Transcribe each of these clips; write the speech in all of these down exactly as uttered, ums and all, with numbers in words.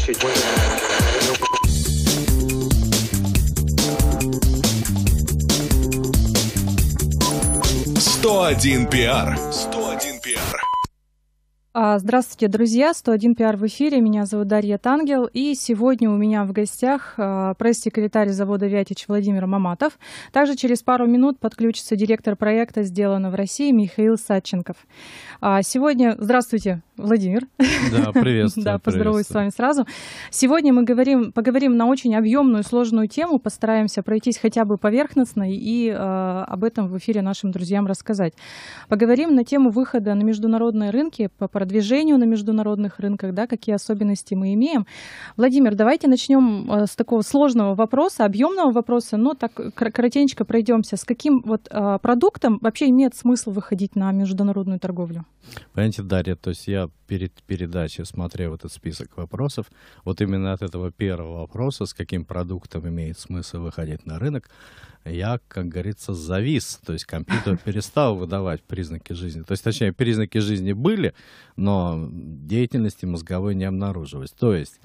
сто один пиар. сто один пиар. Здравствуйте, друзья. сто один пиар в эфире. Меня зовут Дарья Тангел. И сегодня у меня в гостях пресс-секретарь завода «Вятич» Владимир Маматов. Также через пару минут подключится директор проекта «Сделано в России» Михаил Садченков. Сегодня... Здравствуйте, Владимир. Да, приветствую. Да, поздороваюсь с вами сразу. Сегодня мы говорим, поговорим на очень объемную, сложную тему. Постараемся пройтись хотя бы поверхностно и э, об этом в эфире нашим друзьям рассказать. Поговорим на тему выхода на международные рынки, по продвижению на международных рынках, да, какие особенности мы имеем. Владимир, давайте начнем э, с такого сложного вопроса, объемного вопроса, но так коротенько пройдемся. С каким вот э, продуктом вообще имеет смысл выходить на международную торговлю? Понимаете, Дарья, то есть я перед передачей смотрел этот список вопросов. Вот именно от этого первого вопроса, с каким продуктом имеет смысл выходить на рынок, я, как говорится, завис. То есть компьютер перестал выдавать признаки жизни. То есть, точнее, признаки жизни были, но деятельности мозговой не обнаружилось. То есть,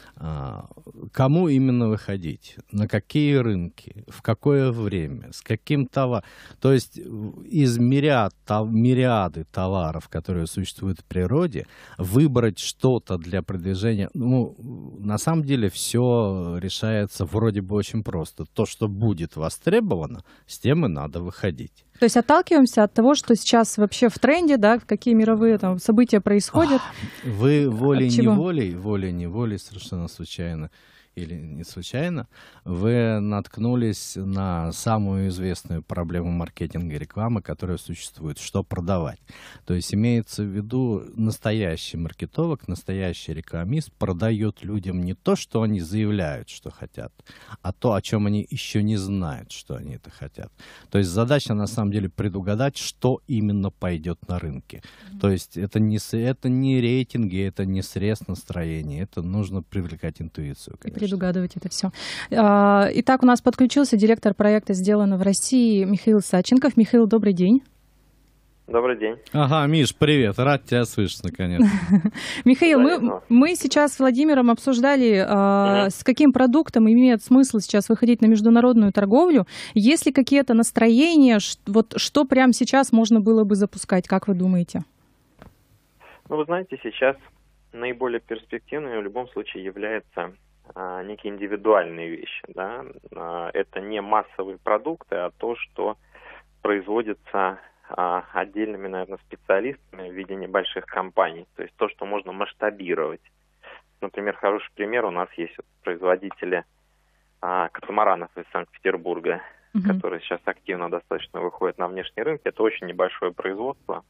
кому именно выходить, на какие рынки, в какое время, с каким товаром. То есть, из мириад, мириады товаров, которые существуют в природе, выбрать что-то для продвижения, ну, на самом деле, все решается вроде бы очень просто. То, что будет востребовано, с тем и надо выходить. То есть отталкиваемся от того, что сейчас вообще в тренде, да, какие мировые там события происходят. Вы волей-неволей, волей-неволей, совершенно случайно или не случайно, вы наткнулись на самую известную проблему маркетинга и рекламы, которая существует, что продавать. То есть имеется в виду настоящий маркетолог, настоящий рекламист продает людям не то, что они заявляют, что хотят, а то, о чем они еще не знают, что они это хотят. То есть задача на самом деле предугадать, что именно пойдет на рынке. Mm-hmm. То есть это не, это не рейтинги, это не срез настроения, это нужно привлекать интуицию, конечно. Предугадывать это все. Итак, у нас подключился директор проекта «Сделано в России» Михаил Садченков. Михаил, добрый день. Добрый день. Ага, Миш, привет. Рад тебя слышать, наконец. Михаил, мы, мы сейчас с Владимиром обсуждали, э, с каким продуктом имеет смысл сейчас выходить на международную торговлю. Есть ли какие-то настроения, вот что прямо сейчас можно было бы запускать, как вы думаете? Ну, вы знаете, сейчас наиболее перспективной в любом случае является а, некие индивидуальные вещи. Да? А, это не массовые продукты, а то, что производится а, отдельными, наверное, специалистами в виде небольших компаний. То есть то, что можно масштабировать. Например, хороший пример, у нас есть вот производители а, катамаранов из Санкт-Петербурга, mm-hmm. которые сейчас активно достаточно выходят на внешний рынок. Это очень небольшое производство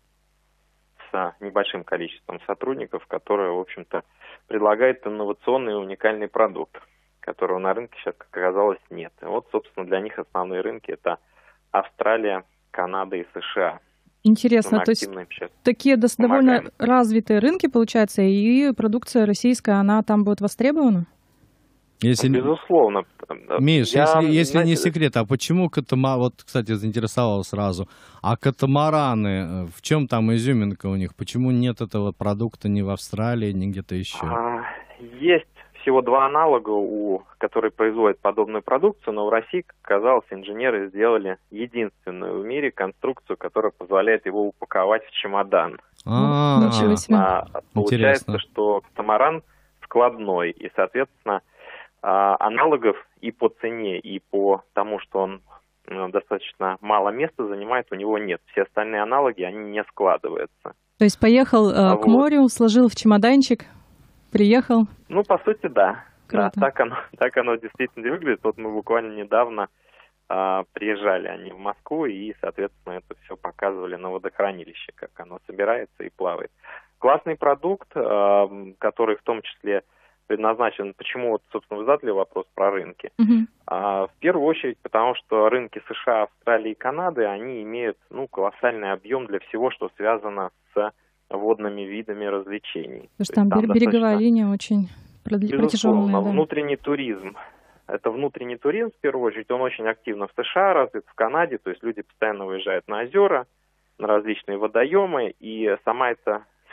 с небольшим количеством сотрудников, которое, в общем-то, предлагает инновационный и уникальный продукт, которого на рынке сейчас, как оказалось, нет. И вот, собственно, для них основные рынки – это Австралия, Канада и США. Интересно, то есть такие довольно развитые рынки, получается, и продукция российская, она там будет востребована? Если... Безусловно. Миш, Я, если, если знаете, не секрет, а почему катамараны, вот, кстати, заинтересовал сразу, а катамараны, в чем там изюминка у них? Почему нет этого продукта ни в Австралии, ни где-то еще? А, есть всего два аналога, у, которые производят подобную продукцию, но в России, как оказалось, инженеры сделали единственную в мире конструкцию, которая позволяет его упаковать в чемодан. А, ничего себе. Получается, что катамаран складной, и, соответственно, аналогов и по цене, и по тому, что он достаточно мало места занимает, у него нет. Все остальные аналоги, они не складываются. То есть поехал э, вот. к морю, сложил в чемоданчик, приехал? Ну, по сути, да. Круто. Да, так оно, так оно действительно выглядит. Вот мы буквально недавно э, приезжали они в Москву и, соответственно, это все показывали на водохранилище, как оно собирается и плавает. Классный продукт, э, который в том числе предназначен, почему, вот, собственно, вы задали вопрос про рынки. Uh-huh. А, в первую очередь, потому что рынки США, Австралии и Канады, они имеют, ну, колоссальный объем для всего, что связано с водными видами развлечений. Потому что там, там береговая достаточно... линия очень протяженная. Да. Внутренний туризм. Это внутренний туризм, в первую очередь, он очень активно в США развит, в Канаде, то есть люди постоянно выезжают на озера, на различные водоемы, и сама эта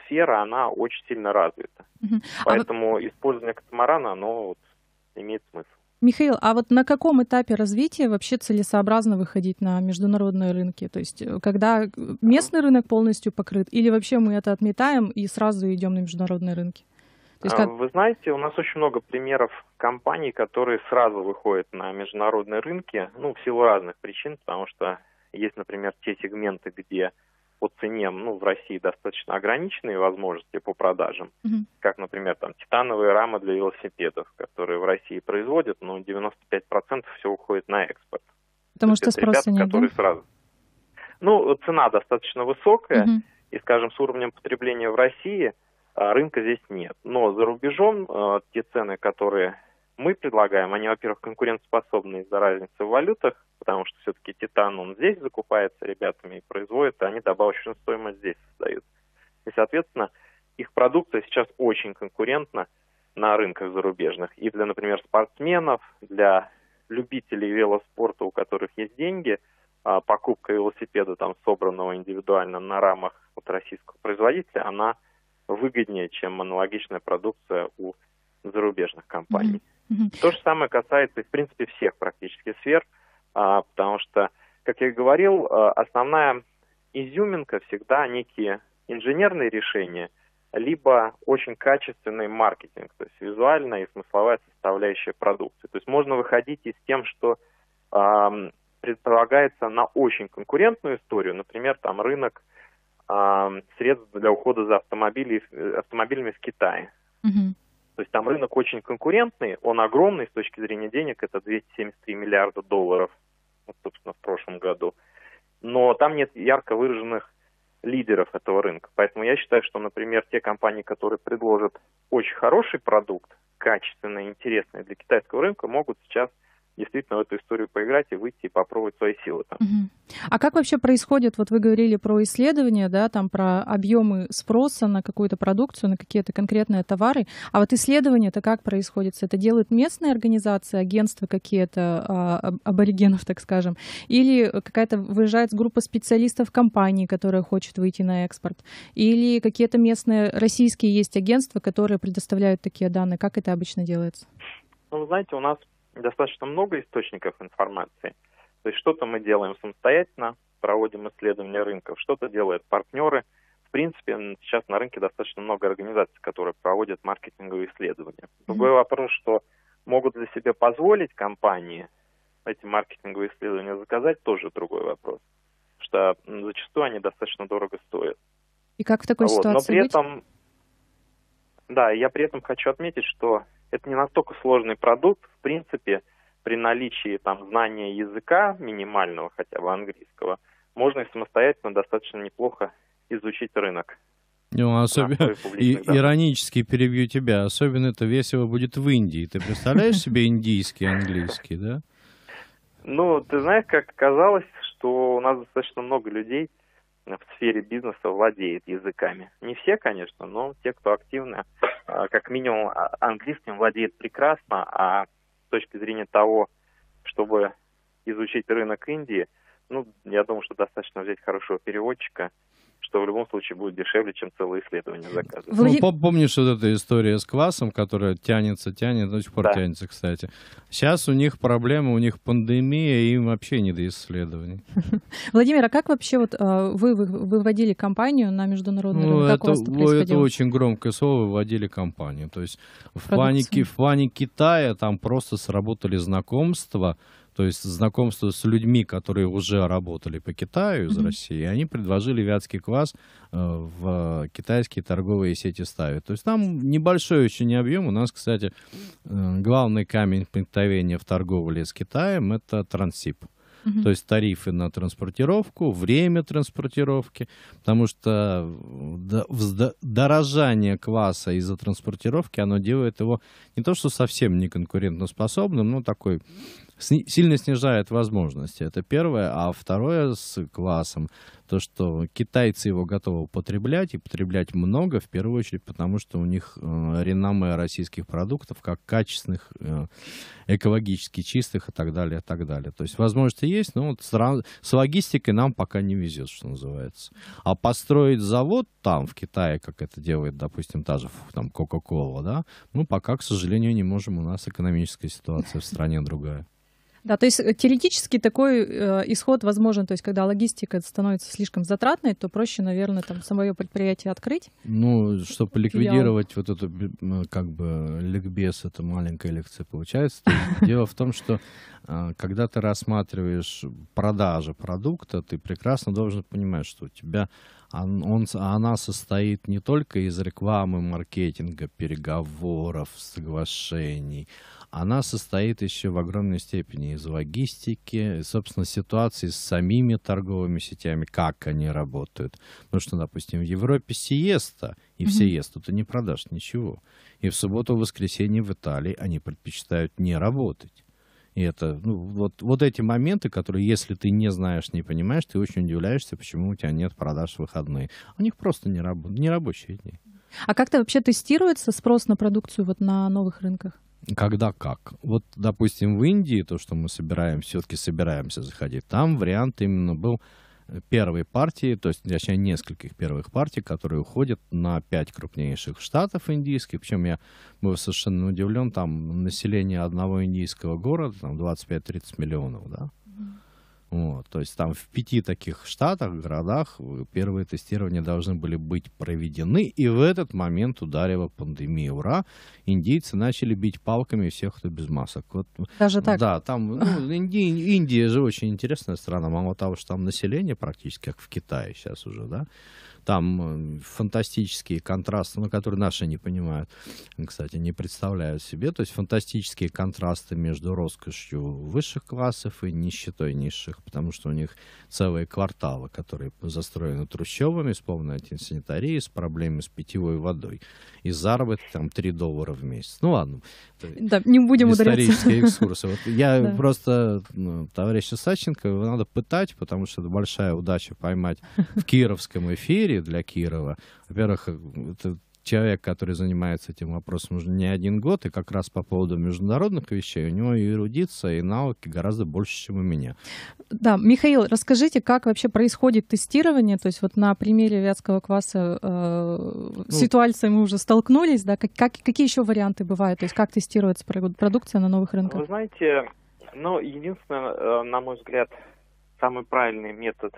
сфера, она очень сильно развита. Мгм. А вот, Поэтому использование катамарана, оно вот имеет смысл. Михаил, а вот на каком этапе развития вообще целесообразно выходить на международные рынки? То есть, э, когда э, местный рынок полностью покрыт, или вообще мы это отметаем и сразу идем на международные рынки? То есть А, как... Вы знаете, у нас очень много примеров компаний, которые сразу выходят на международные рынки, ну, в силу разных причин, потому что есть, например, те сегменты, где по цене, ну, в России достаточно ограниченные возможности по продажам, Мгм. как, например, там, титановые рамы для велосипедов, которые в России производят, но девяносто пять процентов все уходит на экспорт. То Потому есть что это ребята, спроса нет, да? которые сразу... Ну, цена достаточно высокая, Мгм. и, скажем, с уровнем потребления в России а, рынка здесь нет. Но за рубежом а, те цены, которые мы предлагаем, они, во-первых, конкурентоспособны из-за разницы в валютах, потому что все-таки титан, он здесь закупается ребятами и производит, а они добавочную стоимость здесь создают. И, соответственно, их продукция сейчас очень конкурентна на рынках зарубежных. И для, например, спортсменов, для любителей велоспорта, у которых есть деньги, а, покупка велосипеда, там, собранного индивидуально на рамах от российского производителя, она выгоднее, чем аналогичная продукция у зарубежных компаний. Мгм. То же самое касается, в принципе, всех практически сфер, а, потому что, как я и говорил, а, основная изюминка всегда некие инженерные решения, либо очень качественный маркетинг, то есть визуальная и смысловая составляющая продукции. То есть можно выходить и с тем, что а, предполагается на очень конкурентную историю, например, там рынок а, средств для ухода за автомобили, автомобилями в Китае. Мгм. То есть там рынок очень конкурентный, он огромный с точки зрения денег, это двести семьдесят три миллиарда долларов, вот, собственно, в прошлом году. Но там нет ярко выраженных лидеров этого рынка. Поэтому я считаю, что, например, те компании, которые предложат очень хороший продукт, качественный, интересный для китайского рынка, могут сейчас действительно в эту историю поиграть и выйти и попробовать свои силы там. Мгм. А как вообще происходит, вот вы говорили про исследования, да, там про объемы спроса на какую-то продукцию, на какие-то конкретные товары, а вот исследование-то как происходит? Это делают местные организации, агентства какие-то, а, аб- аборигенов, так скажем, или какая-то выезжает группа специалистов компании, которая хочет выйти на экспорт, или какие-то местные российские есть агентства, которые предоставляют такие данные? Как это обычно делается? Ну, вы знаете, у нас достаточно много источников информации. То есть что-то мы делаем самостоятельно, проводим исследования рынков, что-то делают партнеры. В принципе, сейчас на рынке достаточно много организаций, которые проводят маркетинговые исследования. Другой вопрос, что могут ли себе позволить компании эти маркетинговые исследования заказать, тоже другой вопрос. Потому что м, зачастую они достаточно дорого стоят. И как в такой Вот. Но ситуации при быть? этом, да, я при этом хочу отметить, что это не настолько сложный продукт. В принципе, при наличии там знания языка минимального, хотя бы английского, можно и самостоятельно достаточно неплохо изучить рынок. Ну, на особенно, основе и, публичных данных. иронически перебью тебя, особенно это весело будет в Индии. Ты представляешь себе индийский, английский, да? Ну, ты знаешь, как оказалось, что у нас достаточно много людей в сфере бизнеса владеет языками. Не все, конечно, но те, кто активно, а, как минимум, а, английским владеет прекрасно, а с точки зрения того, чтобы изучить рынок Индии, ну, я думаю, что достаточно взять хорошего переводчика, что в любом случае будет дешевле, чем целое исследование заказывать. Влади- Ну, пом- помнишь вот эта история с квасом, которая тянется, тянет, до сих пор Да. тянется, кстати. Сейчас у них проблема, у них пандемия, и им вообще не до исследований. Владимир, а как вообще вот а, вы вы- выводили компанию на международный Ну, рынок? Как у это, вас это о, это происходило? очень громкое слово, вводили компанию. То есть в плане, Продукцию. Ки- в плане Китая там просто сработали знакомства, то есть знакомство с людьми, которые уже работали по Китаю из Мгм. России, и они предложили вятский квас э, в китайские торговые сети ставить. То есть там небольшой очень объем. У нас, кстати, э, главный камень преткновения в торговле с Китаем — это Транссиб. Мгм. То есть тарифы на транспортировку, время транспортировки, потому что до- взда- дорожание кваса из-за транспортировки, оно делает его не то что совсем не конкурентоспособным, но такой сильно снижает возможности. Это первое. А второе с квасом, то, что китайцы его готовы потреблять, и потреблять много, в первую очередь, потому что у них э, реноме российских продуктов как качественных, э, экологически чистых и так далее, и так далее. То есть возможности есть, но вот с, с логистикой нам пока не везет, что называется. А построить завод там, в Китае, как это делает, допустим, та же там Coca-Cola, да, ну, пока, к сожалению, не можем. У нас экономическая ситуация в стране другая. Да, то есть теоретически такой э, исход возможен, то есть когда логистика становится слишком затратной, то проще, наверное, там самое предприятие открыть. Ну, чтобы ликвидировать вот эту, как бы, ликбез, это маленькая лекция получается. Дело в том, что э, когда ты рассматриваешь продажу продукта, ты прекрасно должен понимать, что у тебя он, он, она состоит не только из рекламы, маркетинга, переговоров, соглашений. Она состоит еще в огромной степени из логистики, и, собственно, ситуации с самими торговыми сетями, как они работают. Потому что, допустим, в Европе сиеста, и в сиесту ты не продашь ничего. И в субботу, в воскресенье в Италии они предпочитают не работать. И это, ну, вот, вот эти моменты, которые, если ты не знаешь, не понимаешь, ты очень удивляешься, почему у тебя нет продаж в выходные. У них просто не, раб, не рабочие дни. А как-то вообще тестируется спрос на продукцию вот на новых рынках? Когда как? Вот, допустим, в Индии, то, что мы собираем, все-таки собираемся заходить, там вариант именно был первой партии, то есть, точнее, нескольких первых партий, которые уходят на пять крупнейших штатов индийских. Причем я был совершенно удивлен, там население одного индийского города, там двадцать пять - тридцать миллионов, да? Вот, то есть там в пяти таких штатах, городах первые тестирования должны были быть проведены, и в этот момент ударила пандемия. Ура! Индийцы начали бить палками всех, кто без масок. Вот, даже так? Да, там, ну, Индия, Индия же очень интересная страна, мало того, что там население практически как в Китае сейчас уже, да, там фантастические контрасты, ну, которые наши не понимают, кстати, не представляют себе. То есть фантастические контрасты между роскошью высших классов и нищетой низших, потому что у них целые кварталы, которые застроены трущобами, с полной антисанитарией, с проблемами с питьевой водой. И заработок там три доллара в месяц. Ну ладно. Да, не будем ударяться. Исторические экскурсы. Вот я да. просто, ну, товарища Саченко, его надо пытать, потому что это большая удача поймать в кировском эфире для Кирова. Во-первых, это человек, который занимается этим вопросом уже не один год, и как раз по поводу международных вещей у него и эрудиция, и навыки гораздо больше, чем у меня. Да, Михаил, расскажите, как вообще происходит тестирование, то есть вот на примере вятского кваса э, ну, с ситуацией мы уже столкнулись, да, как, как, какие еще варианты бывают, то есть как тестируется продукция на новых рынках? Вы знаете, ну, единственное, на мой взгляд, самый правильный метод,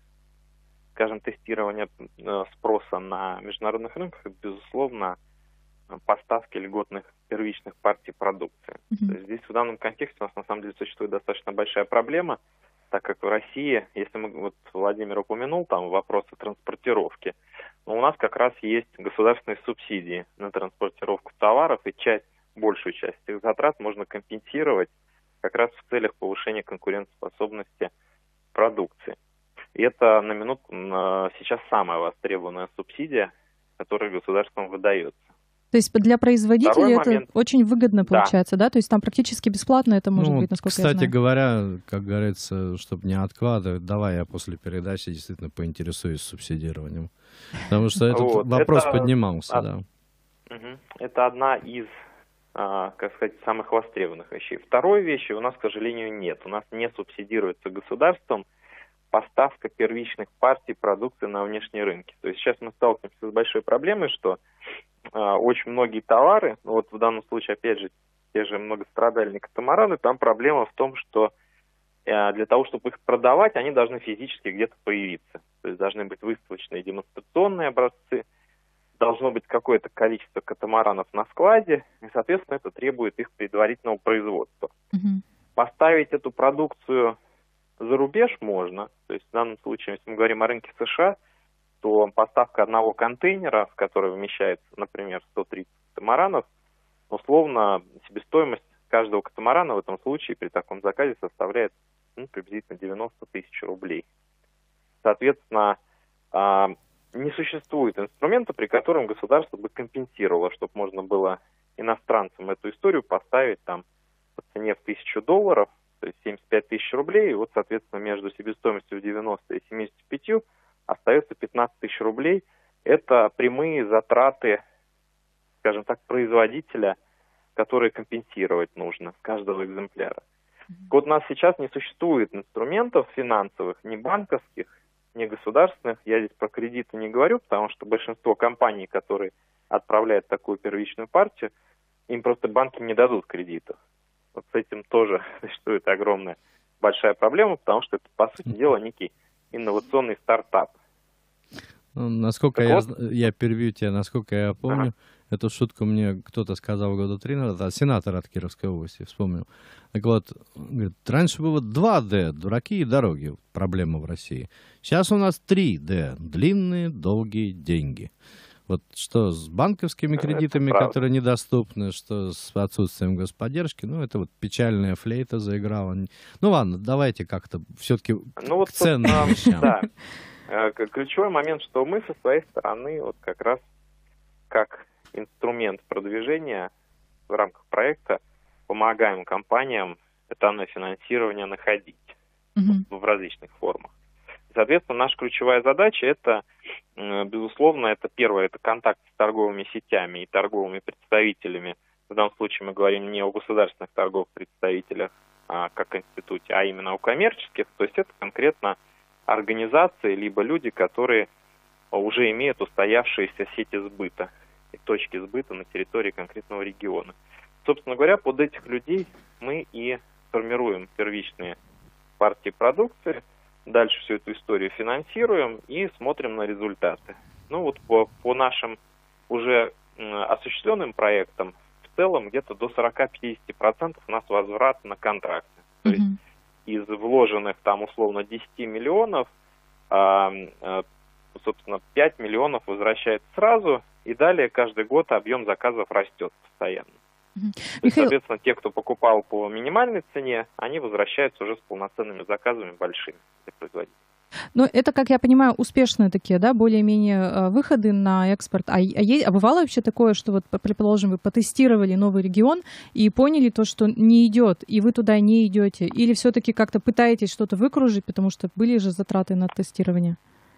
скажем, тестирования спроса на международных рынках, это, безусловно, поставки льготных первичных партий продукции. Mm-hmm. То есть здесь в данном контексте у нас на самом деле существует достаточно большая проблема, так как в России, если мы, вот Владимир упомянул там вопросы транспортировки, но у нас как раз есть государственные субсидии на транспортировку товаров, и часть, большую часть этих затрат можно компенсировать как раз в целях повышения конкурентоспособности продукции. И это на минутку сейчас самая востребованная субсидия, которая государством выдается. То есть для производителей это момент... очень выгодно получается, да. да? То есть там практически бесплатно это может ну, быть, насколько кстати я знаю. Кстати говоря, как говорится, чтобы не откладывать, давай я после передачи действительно поинтересуюсь субсидированием. Потому что этот вот, вопрос это... поднимался, Од... да. Угу. Это одна из, а, как сказать, самых востребованных вещей. Второй вещи у нас, к сожалению, нет. У нас не субсидируется государством поставка первичных партий продукции на внешние рынки. То есть сейчас мы сталкиваемся с большой проблемой, что э, очень многие товары, ну вот в данном случае, опять же, те же многострадальные катамараны, там проблема в том, что э, для того, чтобы их продавать, они должны физически где-то появиться. То есть должны быть выставочные демонстрационные образцы, должно быть какое-то количество катамаранов на складе, и, соответственно, это требует их предварительного производства. Mm-hmm. Поставить эту продукцию за рубеж можно, то есть в данном случае, если мы говорим о рынке США, то поставка одного контейнера, в который вмещается, например, сто тридцать катамаранов, условно себестоимость каждого катамарана в этом случае при таком заказе составляет ну, приблизительно девяносто тысяч рублей. Соответственно, не существует инструмента, при котором государство бы компенсировало, чтобы можно было иностранцам эту историю поставить там по цене в тысячу долларов, то есть семьдесят пять тысяч рублей, и вот, соответственно, между себестоимостью в девяносто и семьдесят пять остается пятнадцать тысяч рублей. Это прямые затраты, скажем так, производителя, которые компенсировать нужно с каждого экземпляра. Вот у нас сейчас не существует инструментов финансовых, ни банковских, ни государственных. Я здесь про кредиты не говорю, потому что большинство компаний, которые отправляют такую первичную партию, им просто банки не дадут кредитов. Вот с этим тоже существует огромная большая проблема, потому что это, по сути дела, некий инновационный стартап. Ну, насколько я, вот, я перебью тебя, насколько я помню, ага. Эту шутку мне кто-то сказал года три назад, а сенатор от Кировской области, вспомнил. Так вот, говорит, раньше было два дэ, дураки и дороги, проблема в России. Сейчас у нас три дэ, длинные, долгие деньги. Вот что с банковскими кредитами, которые недоступны, что с отсутствием господдержки, ну, это вот печальная флейта заиграла. Ну, ладно, давайте как-то все-таки ну, вот к ценным вещам. Да. Ключевой момент, что мы со своей стороны вот как раз как инструмент продвижения в рамках проекта помогаем компаниям этапное финансирование находить mm-hmm. в различных формах. Соответственно, наша ключевая задача это, безусловно, это первое, это контакт с торговыми сетями и торговыми представителями. В данном случае мы говорим не о государственных торговых представителях, а, как институте, а именно о коммерческих. То есть это конкретно организации, либо люди, которые уже имеют устоявшиеся сети сбыта и точки сбыта на территории конкретного региона. Собственно говоря, под этих людей мы и формируем первичные партии продукции, дальше всю эту историю финансируем и смотрим на результаты. Ну вот по, по нашим уже осуществленным проектам в целом где-то до сорок-пятьдесят процентов у нас возврат на контракты. То mm-hmm. есть из вложенных там условно десять миллионов, а, а, собственно, пять миллионов возвращается сразу, и далее каждый год объем заказов растет постоянно. Mm-hmm. То есть, соответственно, те, кто покупал по минимальной цене, они возвращаются уже с полноценными заказами большими для производителей. Но это, как я понимаю, успешные такие, да, более-менее выходы на экспорт. А, а, а бывало вообще такое, что вот, предположим, вы потестировали новый регион и поняли то, что не идет, и вы туда не идете? Или все-таки как-то пытаетесь что-то выкружить, потому что были же затраты на тестирование?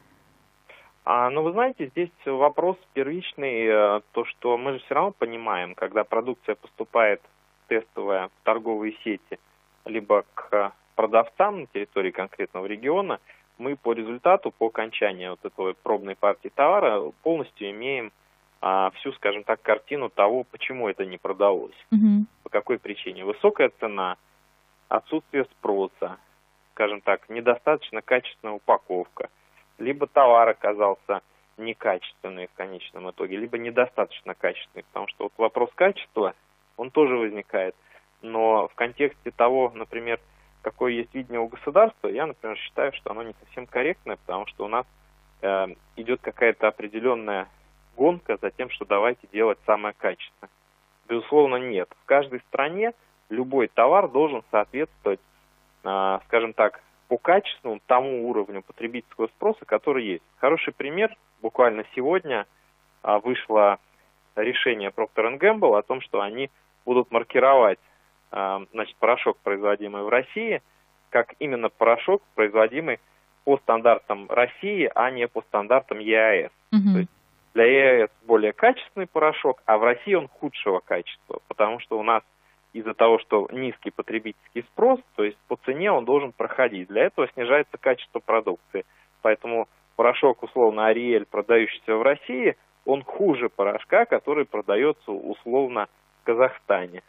А, ну, вы знаете, здесь вопрос первичный, то, что мы же все равно понимаем, когда продукция поступает тестовая в торговые сети, либо к продавцам на территории конкретного региона, мы по результату, по окончании вот этой пробной партии товара полностью имеем а, всю, скажем так, картину того, почему это не продалось. Mm-hmm. По какой причине. Высокая цена, отсутствие спроса, скажем так, недостаточно качественная упаковка, либо товар оказался некачественный в конечном итоге, либо недостаточно качественный, потому что вот вопрос качества, он тоже возникает. Но в контексте того, например, какое есть видение у государства, я, например, считаю, что оно не совсем корректное, потому что у нас э, идет какая-то определенная гонка за тем, что давайте делать самое качественное. Безусловно, нет. В каждой стране любой товар должен соответствовать, э, скажем так, по качественному тому уровню потребительского спроса, который есть. Хороший пример. Буквально сегодня э, вышло решение Procter энд Gamble о том, что они будут маркировать значит, порошок, производимый в России, как именно порошок, производимый по стандартам России, а не по стандартам е а эс. Mm-hmm. То есть для е а эс более качественный порошок, а в России он худшего качества, потому что у нас из-за того, что низкий потребительский спрос, то есть по цене он должен проходить. Для этого снижается качество продукции. Поэтому порошок, условно, Ариэль, продающийся в России, он хуже порошка, который продается условно в Казахстане.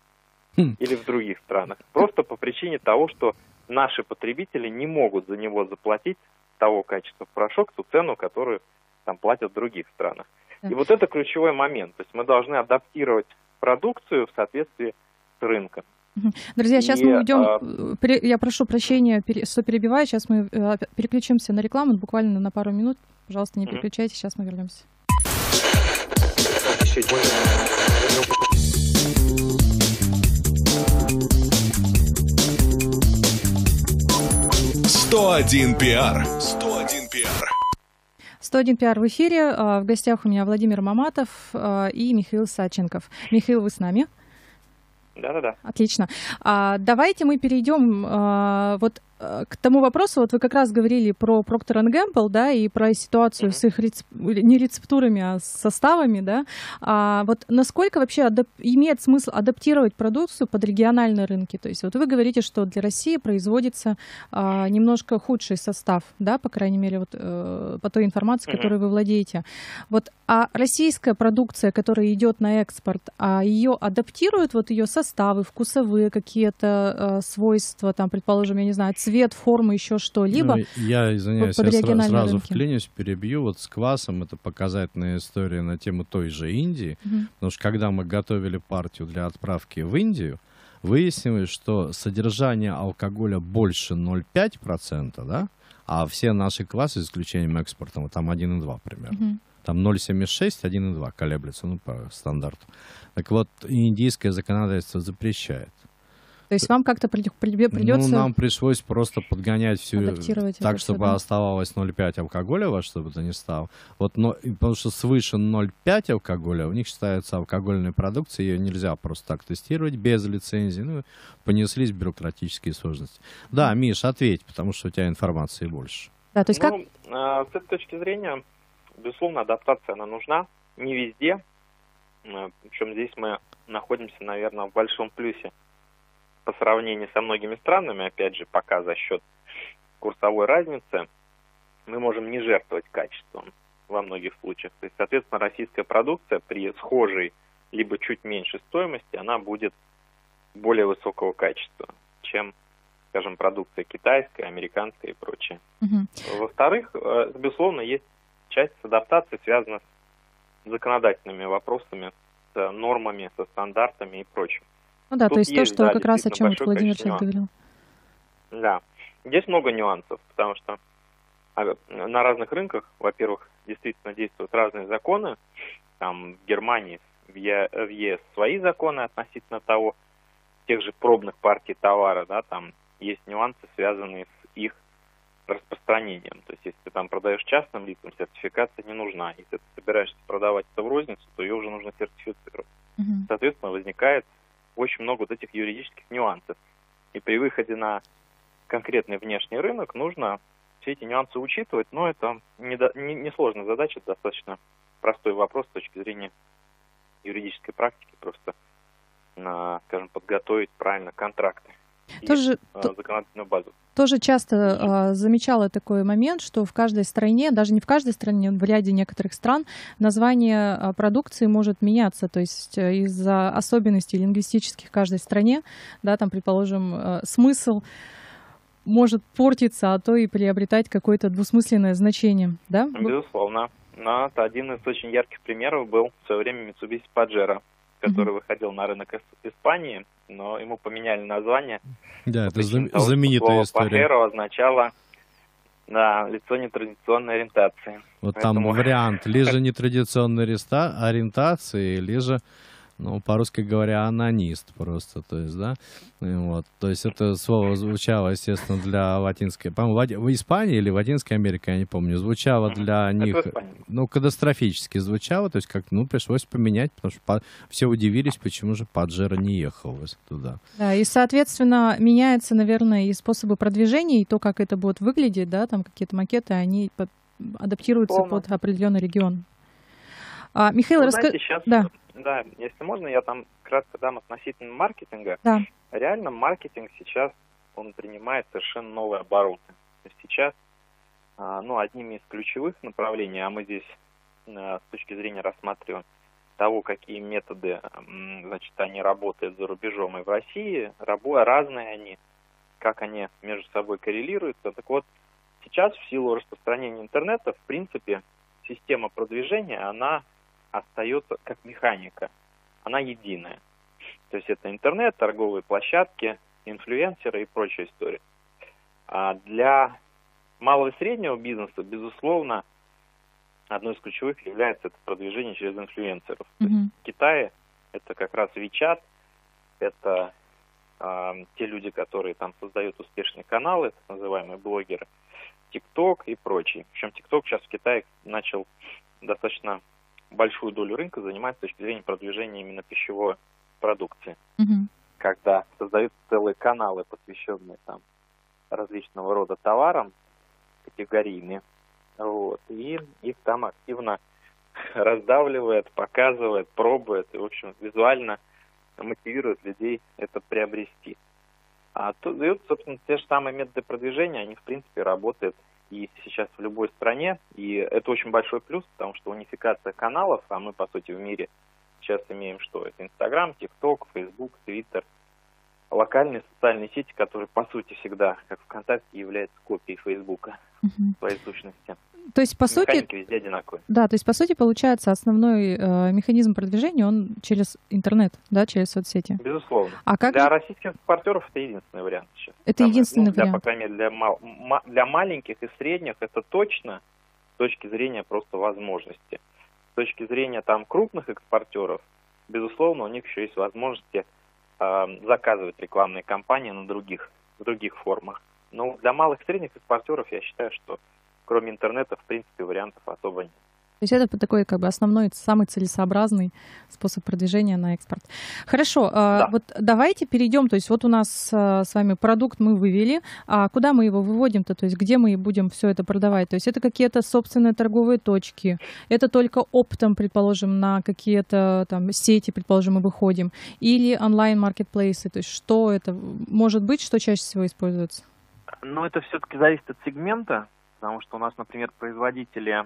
Или в других странах. Просто по причине того, что наши потребители не могут за него заплатить того качества порошок, ту цену, которую там платят в других странах. И вот это ключевой момент. То есть мы должны адаптировать продукцию в соответствии с рынком. Друзья, И, сейчас мы уйдем, а... я прошу прощения, что перебиваю, сейчас мы переключимся на рекламу, буквально на пару минут. Пожалуйста, не переключайтесь, сейчас мы вернемся. сто один пиар. сто один пиар. сто один пиар в эфире. В гостях у меня Владимир Маматов и Михаил Садченков. Михаил, вы с нами? Да-да-да. Отлично. А, давайте мы перейдем а, вот к тому вопросу. Вот вы как раз говорили про Procter энд Gamble, да, и про ситуацию mm-hmm. с их рецеп... не рецептурами, а с составами, да. А вот насколько вообще адап... имеет смысл адаптировать продукцию под региональные рынки? То есть вот вы говорите, что для России производится а, немножко худший состав, да, по крайней мере, вот э, по той информации, mm-hmm. которой вы владеете. Вот, а российская продукция, которая идет на экспорт, а ее адаптируют, вот ее составы, вкусовые какие-то э, свойства, там, предположим, я не знаю, цвет, форма, еще что-либо. Ну, я извиняюсь, под я сра- сразу рынки. вклинюсь, перебью. Вот с квасом это показательная история на тему той же Индии, угу. потому что когда мы готовили партию для отправки в Индию, выяснилось, что содержание алкоголя больше ноль целых пять десятых процента, да, а все наши квасы, с исключением экспорта, там один и два примерно. Угу. Там ноль целых семьдесят шесть, один и два колеблется, ну, по стандарту. Так вот, индийское законодательство запрещает. То есть вам как-то придется... Ну, нам пришлось просто подгонять всю... Так, чтобы да? оставалось ноль целых пять десятых алкоголя, во что бы то ни стало. Вот, но, потому что свыше ноль целых пять десятых алкоголя у них считается алкогольной продукцией, ее нельзя просто так тестировать без лицензии. Ну, понеслись бюрократические сложности. Да, Миш, ответь, потому что у тебя информации больше. Да, то есть ну, как... э, с этой точки зрения, безусловно, адаптация, она нужна. Не везде. Причем здесь мы находимся, наверное, в большом плюсе по сравнению со многими странами, опять же, пока за счет курсовой разницы, мы можем не жертвовать качеством во многих случаях. То есть, соответственно, российская продукция при схожей либо чуть меньшей стоимости, она будет более высокого качества, чем, скажем, продукция китайская, американская и прочее. Угу. Во-вторых, безусловно, есть часть адаптации, связана с законодательными вопросами, с нормами, со стандартами и прочим. Ну да, Тут то есть есть, то, что да, как раз о чем вот Владимир сейчас говорил. Да, здесь много нюансов, потому что на разных рынках, во-первых, действительно действуют разные законы. Там в Германии, в ЕС свои законы относительно того, тех же пробных партий товара, да, там есть нюансы, связанные с их распространением. То есть, если ты там продаешь частным лицам, сертификация не нужна. Если ты собираешься продавать это в розницу, то ее уже нужно сертифицировать. Uh-huh. Соответственно, возникает очень много вот этих юридических нюансов. И при выходе на конкретный внешний рынок нужно все эти нюансы учитывать, но это не, до, не, не сложная задача, это достаточно простой вопрос с точки зрения юридической практики, просто, на, скажем, подготовить правильно контракты тоже, и то, законодательную базу. Тоже часто э, замечала такой момент, что в каждой стране, даже не в каждой стране, в ряде некоторых стран, название э, продукции может меняться, то есть э, из-за особенностей лингвистических в каждой стране, да, там, предположим, э, смысл может портиться, а то и приобретать какое-то двусмысленное значение, да? Безусловно. Но это один из очень ярких примеров был в свое время Mitsubishi Pajero, который uh-huh. выходил на рынок Испании, но ему поменяли название. Да, это знам... того, знаменитая история. Pajero означало, да, лицо нетрадиционной ориентации. Вот Поэтому... там вариант либо нетрадиционной ориентации, либо, ну, по-русски говоря, анонист просто, то есть, да, и вот, то есть это слово звучало, естественно, для латинской, по-моему, в Испании или в Латинской Америке, я не помню, звучало для mm-hmm. них, ну, катастрофически звучало, то есть, как, ну, пришлось поменять, потому что по... все удивились, почему же Pajero не ехал туда. Да, и, соответственно, меняются, наверное, и способы продвижения, и то, как это будет выглядеть, да, там какие-то макеты, они под... адаптируются Полно. Под определенный регион. А, Михаил, расскажи... Да. Да, если можно, я там кратко дам относительно маркетинга. Да. Реально маркетинг сейчас, он принимает совершенно новые обороты. То есть сейчас, ну, одними из ключевых направлений, а мы здесь с точки зрения рассматриваем того, какие методы, значит, они работают за рубежом и в России, разные они, как они между собой коррелируются. Так вот, сейчас в силу распространения интернета, в принципе, система продвижения, она остается как механика, она единая. То есть это интернет, торговые площадки, инфлюенсеры и прочая история. А для малого и среднего бизнеса, безусловно, одной из ключевых является это продвижение через инфлюенсеров. Mm-hmm. То есть в Китае это как раз WeChat, это э, те люди, которые там создают успешные каналы, так называемые блогеры, TikTok и прочие. Причем TikTok сейчас в Китае начал достаточно большую долю рынка занимать с точки зрения продвижения именно пищевой продукции. Uh-huh. когда создаются целые каналы, посвященные там различного рода товарам, категорийные, вот, и их там активно раздавливает, показывает, пробует и, в общем, визуально мотивирует людей это приобрести. А тут, и, собственно, те же самые методы продвижения, они, в принципе, работают и сейчас в любой стране, и это очень большой плюс, потому что унификация каналов, а мы, по сути, в мире сейчас имеем что? Это Инстаграм, ТикТок, Фейсбук, Твиттер, локальные социальные сети, которые, по сути, всегда, как ВКонтакте, являются копией Фейсбука в своей сущности. То есть, по сути, везде одинаковые. Да, то есть, по сути, получается, основной э, механизм продвижения, он через интернет, да, через соцсети. Безусловно. А как... Для российских экспортеров это единственный вариант сейчас. Это Самое, единственный ну, для, вариант. По крайней мере, для, мал, для маленьких и средних это точно с точки зрения просто возможности. С точки зрения там крупных экспортеров, безусловно, у них еще есть возможности э, заказывать рекламные кампании на других, в других формах. Но для малых и средних экспортеров я считаю, что кроме интернета, в принципе, вариантов особо нет. То есть это такой как бы основной, самый целесообразный способ продвижения на экспорт. Хорошо, Да. вот давайте перейдем, то есть вот у нас с вами продукт мы вывели, а куда мы его выводим-то, то есть где мы будем все это продавать? То есть это какие-то собственные торговые точки, это только оптом, предположим, на какие-то там сети, предположим, мы выходим, или онлайн-маркетплейсы, то есть что это может быть, что чаще всего используется? Ну, это все-таки зависит от сегмента, потому что у нас, например, производители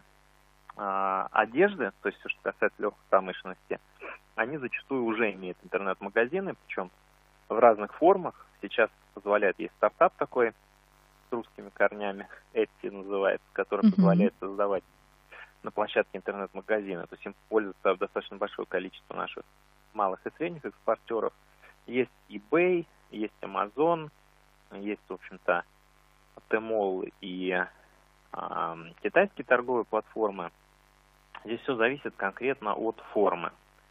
одежды, то есть все, что касается легкой промышленности, они зачастую уже имеют интернет-магазины, причем в разных формах. Сейчас позволяет, есть стартап такой с русскими корнями, Etsy называется, который Mm-hmm. позволяет создавать на площадке интернет-магазина. То есть им пользуется достаточно большое количество наших малых и средних экспортеров. Есть eBay, есть Amazon, есть, в общем-то, Tmall и э, китайские торговые платформы. Здесь все зависит конкретно от формы.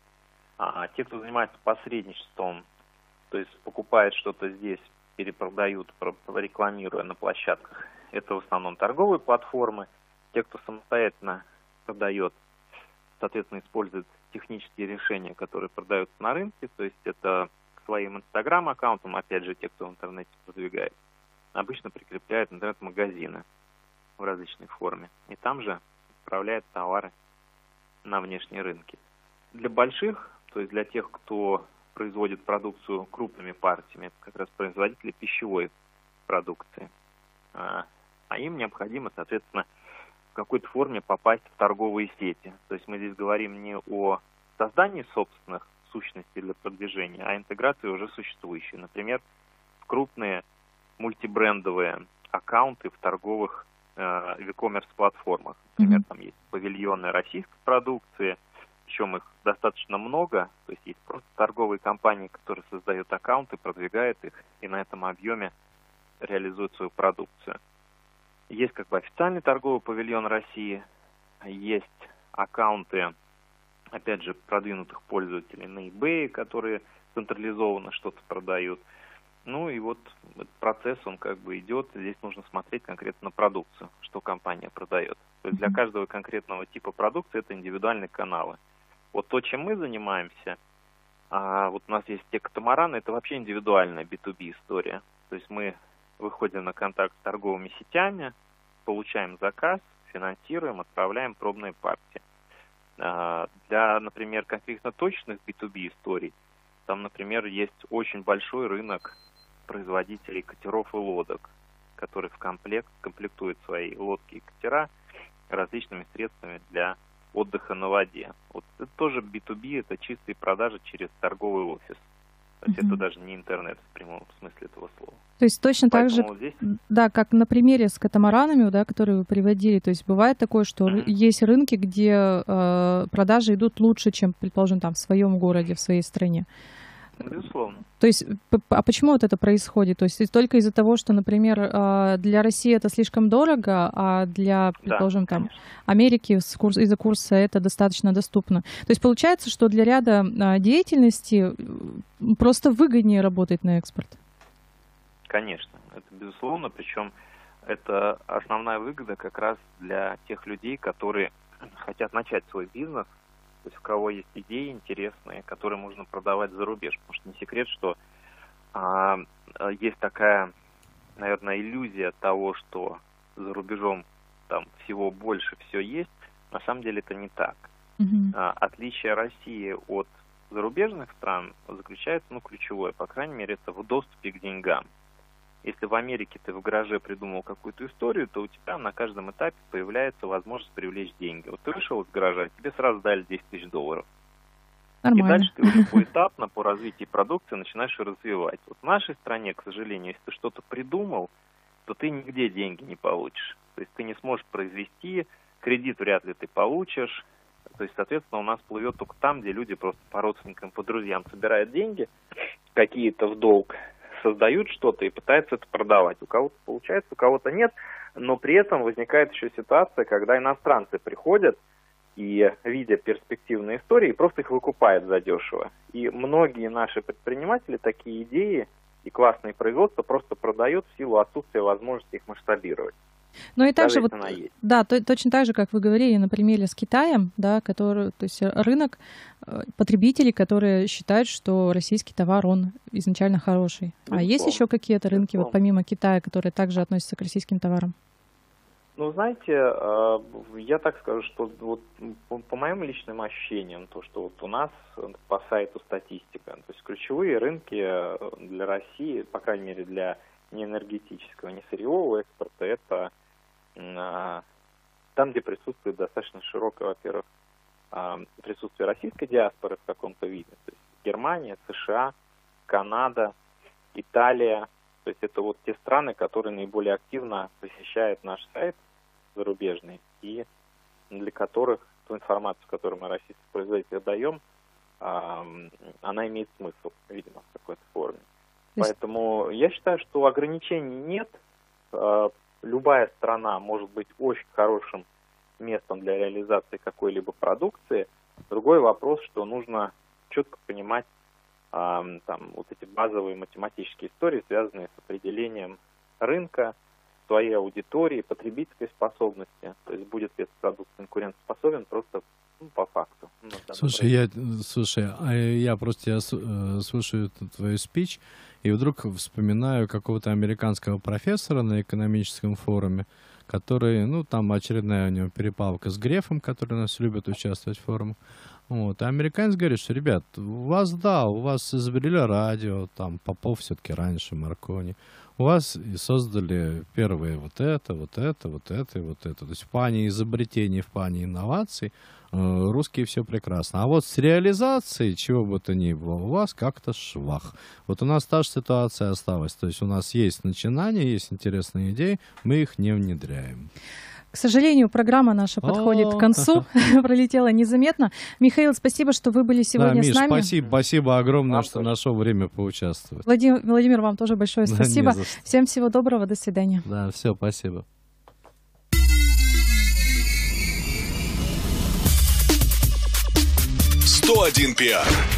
А те, кто занимается посредничеством, то есть покупают что-то здесь, перепродают, рекламируя на площадках, это в основном торговые платформы. Те, кто самостоятельно продает, соответственно, используют технические решения, которые продаются на рынке, то есть это к своим инстаграм-аккаунтам, опять же, те, кто в интернете продвигает, обычно прикрепляют интернет-магазины в различной форме. И там же отправляют товары на внешние рынки. Для больших, то есть для тех, кто производит продукцию крупными партиями, это как раз производители пищевой продукции, а, а им необходимо, соответственно, в какой-то форме попасть в торговые сети. То есть мы здесь говорим не о создании собственных сущностей для продвижения, а интеграции уже существующей. Например, в крупные мультибрендовые аккаунты в торговых э, e-commerce платформах. Например, mm-hmm. там есть павильоны российской продукции, причем их достаточно много, то есть есть просто торговые компании, которые создают аккаунты, продвигают их и на этом объеме реализуют свою продукцию. Есть как бы официальный торговый павильон России, есть аккаунты, опять же, продвинутых пользователей на eBay, которые централизованно что-то продают. Ну и вот этот процесс, он как бы идет, здесь нужно смотреть конкретно на продукцию, что компания продает. То есть для каждого конкретного типа продукции это индивидуальные каналы. Вот то, чем мы занимаемся, а вот у нас есть те катамараны, это вообще индивидуальная би ту би история. То есть мы выходим на контакт с торговыми сетями, получаем заказ, финансируем, отправляем пробные партии. А для, например, конкретно точных би ту би историй, там, например, есть очень большой рынок производителей катеров и лодок, которые в комплект комплектуют свои лодки и катера различными средствами для отдыха на воде. Вот это тоже би ту би, это чистые продажи через торговый офис. То есть mm-hmm. это даже не интернет в прямом смысле этого слова. То есть точно Поэтому так же, здесь... да, как на примере с катамаранами, да, которые вы приводили, то есть бывает такое, что mm-hmm. есть рынки, где э, продажи идут лучше, чем, предположим, там в своем городе, в своей стране. Безусловно. То есть, а почему вот это происходит? То есть только из-за того, что, например, для России это слишком дорого, а для, предположим, да, там Америки из-за курса это достаточно доступно. То есть получается, что для ряда деятельности просто выгоднее работать на экспорт? Конечно, это безусловно, причем это основная выгода как раз для тех людей, которые хотят начать свой бизнес. То есть у кого есть идеи интересные, которые можно продавать за рубеж. Потому что не секрет, что а, есть такая, наверное, иллюзия того, что за рубежом там всего больше, все есть. На самом деле это не так. Mm-hmm. А, отличие России от зарубежных стран заключается, ну, ключевое, по крайней мере, это в доступе к деньгам. Если в Америке ты в гараже придумал какую-то историю, то у тебя на каждом этапе появляется возможность привлечь деньги. Вот ты вышел из гаража, тебе сразу дали десять тысяч долларов. Нормально. И дальше ты уже поэтапно по развитию продукции начинаешь развивать. Вот в нашей стране, к сожалению, если ты что-то придумал, то ты нигде деньги не получишь. То есть ты не сможешь произвести, кредит вряд ли ты получишь. То есть, соответственно, у нас плывет только там, где люди просто по родственникам, по друзьям собирают деньги, какие-то в долг, создают что-то и пытаются это продавать. У кого-то получается, у кого-то нет, но при этом возникает еще ситуация, когда иностранцы приходят и, видя перспективные истории, просто их выкупают задешево. И многие наши предприниматели такие идеи и классные производства просто продают в силу отсутствия возможности их масштабировать. Ну и также вот, да, то, точно так же, как вы говорили на примере с Китаем, да, который, то есть рынок потребителей, которые считают, что российский товар, он изначально хороший. Безусловно. А есть еще какие-то рынки, вот помимо Китая, которые также относятся к российским товарам? Ну, знаете, я так скажу, что вот по моим личным ощущениям, то, что вот у нас по сайту статистика, то есть ключевые рынки для России, по крайней мере для неэнергетического, не сырьевого экспорта, это там, где присутствует достаточно широкое, во-первых, присутствие российской диаспоры в каком-то виде. То есть Германия, США, Канада, Италия. То есть это вот те страны, которые наиболее активно посещают наш сайт зарубежный и для которых ту информацию, которую мы российским производителям даем, она имеет смысл, видимо, в какой-то форме. Поэтому я считаю, что ограничений нет. Любая страна может быть очень хорошим местом для реализации какой-либо продукции. Другой вопрос, что нужно четко понимать там, вот эти базовые математические истории, связанные с определением рынка, своей аудитории, потребительской способности. То есть будет ли этот продукт конкурентоспособен просто ну, по факту. Ну, слушай, я, слушай, а я просто я слушаю твою спич, и вдруг вспоминаю какого-то американского профессора на экономическом форуме, который, ну, там очередная у него перепалка с Грефом, который у нас любит участвовать в форумах. Вот. А американец говорит, что, ребят, у вас, да, у вас изобрели радио, там, Попов все-таки раньше, Маркони. У вас и создали первые вот это, вот это, вот это и вот это. То есть в плане изобретений, в плане инноваций э, русские все прекрасно. А вот с реализацией, чего бы то ни было, у вас как-то швах. Вот у нас та же ситуация осталась. То есть у нас есть начинания, есть интересные идеи, мы их не внедряем. К сожалению, программа наша подходит к концу, пролетела незаметно. Михаил, спасибо, что вы были сегодня да, Миш, с нами. Спасибо, спасибо огромное, вам что тоже. Нашел время поучаствовать. Владимир, Владимир, вам тоже большое да, спасибо. Всем всего доброго, до свидания. Да, все, спасибо. сто один пиар.